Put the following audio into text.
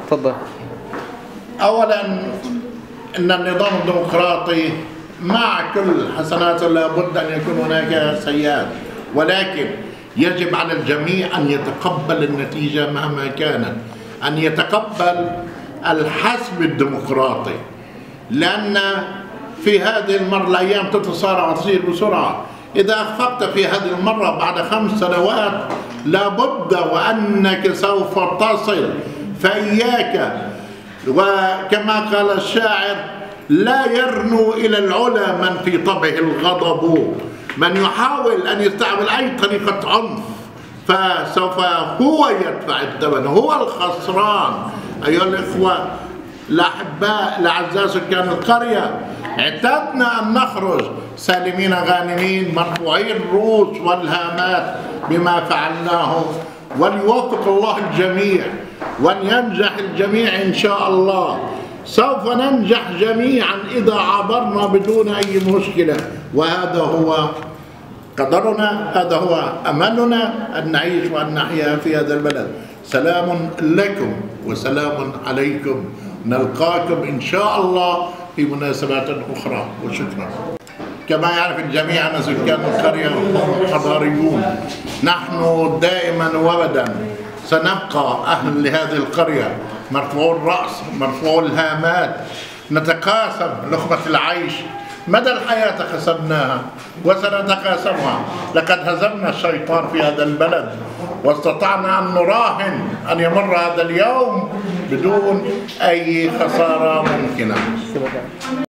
تفضل. أولا أن النظام الديمقراطي مع كل حسناته لابد أن يكون هناك سيئات، ولكن يجب على الجميع أن يتقبل النتيجة مهما كانت، أن يتقبل الحسم الديمقراطي، لأن في هذه المرة الأيام تتسارع وتصير بسرعة. إذا أخفقت في هذه المرة بعد 5 سنوات لابد وأنك سوف تصل، فإياك. وكما قال الشاعر: لا يرنو إلى العلا من في طبعه الغضب. من يحاول أن يستعمل أي طريقة عنف فسوف هو يدفع الثمن، هو الخسران. أيها الإخوة الأحباء الأعزاء سكان القرية، اعتدنا أن نخرج سالمين غانمين مرفوعي الرؤوس والهامات بما فعلناه، وليوفق الله الجميع وأن ينجح الجميع إن شاء الله. سوف ننجح جميعا إذا عبرنا بدون أي مشكلة، وهذا هو قدرنا، هذا هو أملنا، أن نعيش وأن نحيا في هذا البلد. سلام لكم وسلام عليكم، نلقاكم إن شاء الله في مناسبات أخرى، وشكرا. كما يعرف الجميع أن سكان القرية هم حضاريون، نحن دائما وابدا سنبقى أهل لهذه القرية، مرفوع الرأس مرفوع الهامات، نتقاسم لقمة العيش، مدى الحياة قسمناها وسنتقاسمها. لقد هزمنا الشيطان في هذا البلد، واستطعنا أن نراهن أن يمر هذا اليوم بدون أي خسارة ممكنة.